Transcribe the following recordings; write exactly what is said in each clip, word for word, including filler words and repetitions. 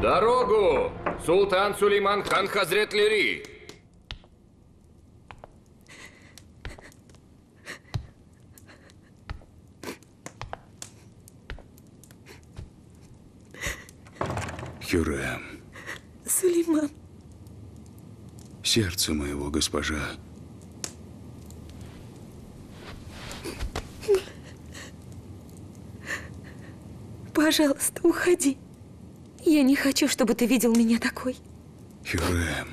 Дорогу! Султан Сулейман хан Хазрет Лири! Хюррем. Сулейман. Сердце моего, госпожа. Пожалуйста, уходи. Я не хочу, чтобы ты видел меня такой. Хюррем.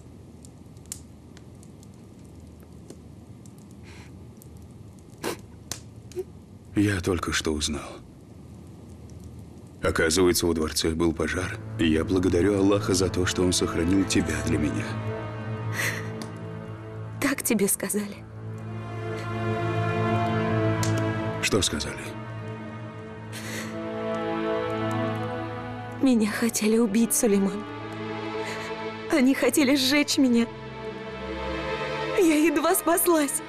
Я только что узнал. Оказывается, во дворце был пожар, и я благодарю Аллаха за то, что Он сохранил тебя для меня. Так тебе сказали. Что сказали? Меня хотели убить, Сулейман. Они хотели сжечь меня. Я едва спаслась.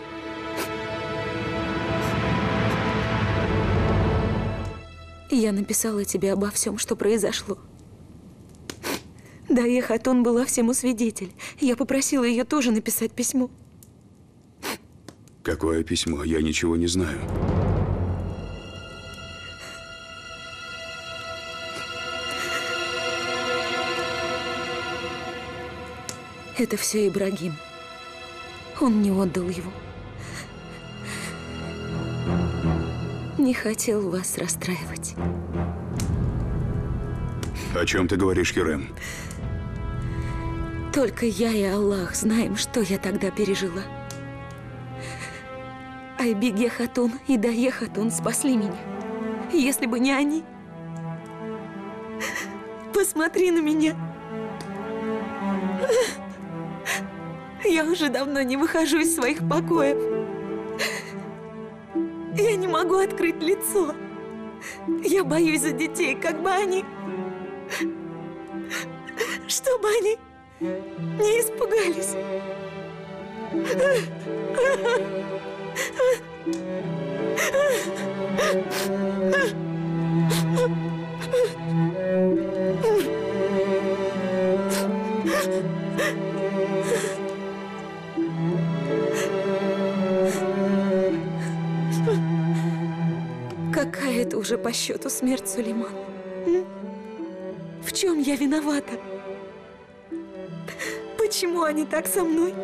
Я написала тебе обо всем, что произошло. Дайя Хатун была всему свидетель. Я попросила ее тоже написать письмо. Какое письмо? Я ничего не знаю. Это все Ибрагим. Он не отдал его. Не хотел вас расстраивать. О чем ты говоришь, Хюррем? Только я и Аллах знаем, что я тогда пережила. Айбиге Хатун и Дайя Хатун спасли меня. Если бы не они... Посмотри на меня. Я уже давно не выхожу из своих покоев. Я не могу открыть лицо. Я боюсь за детей, как бы они... Чтобы они не испугались. Какая это уже по счету смерть, Сулейман? М? В чем я виновата? Почему они так со мной?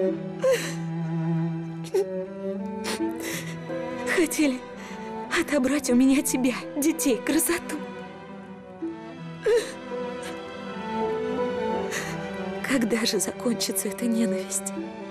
Хотели отобрать у меня тебя, детей, красоту. Когда же закончится эта ненависть?